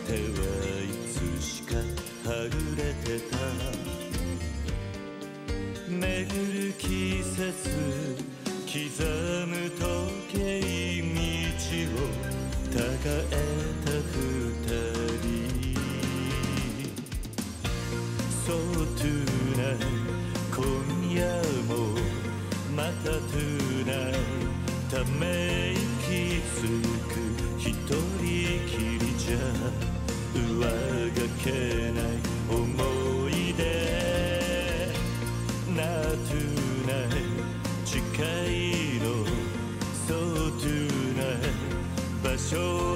手はいつしかはぐれてた。巡る季節刻む時計道をたがえた二人。 So tonight 今夜もまた tonight ため息つく一人きりじゃ上がけない思い出。な tonight 近いの So tonight 場所